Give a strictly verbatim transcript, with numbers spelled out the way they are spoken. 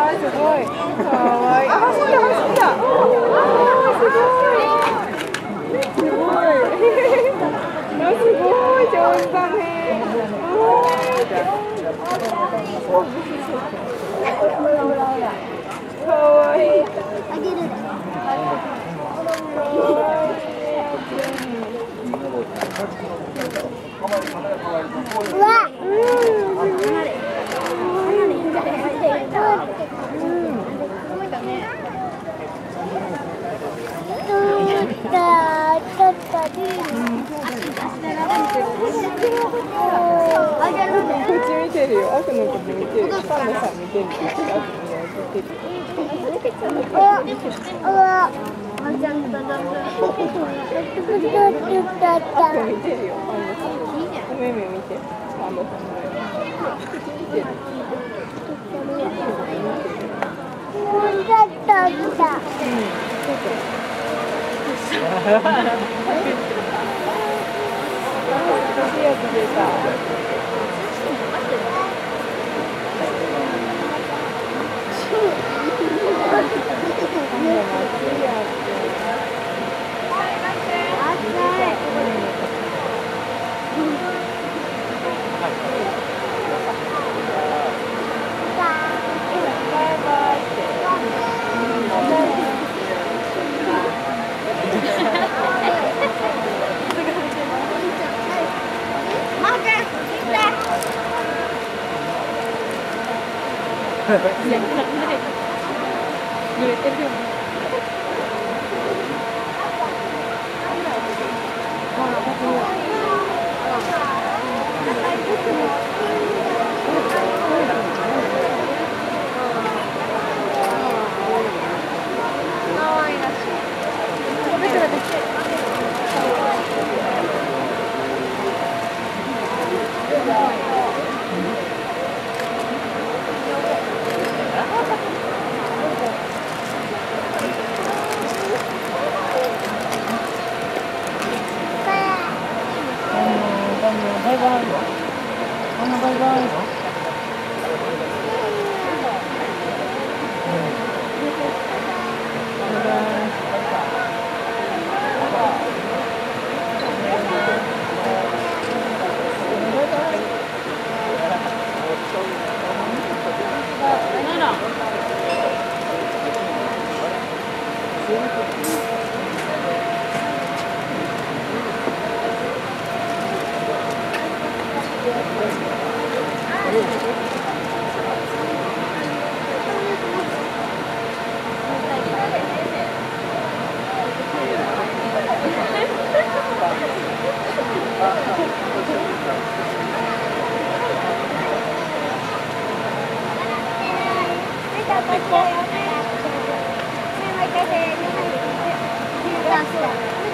ー、すごい。かわいい。あ、走った、走った。あー、すごい。すごい。あ、すごい、上手だね。かわいい。あげる。うわ。こっち見てるよ。悪のこと見てる。パンダさん見てる。悪の見てる。悪見てるよ。パンダさん。お目目見て。パンダさんの目。見てる。やつ出た。濡れてるよ。バイバイ。ママバイバイ。Gracias.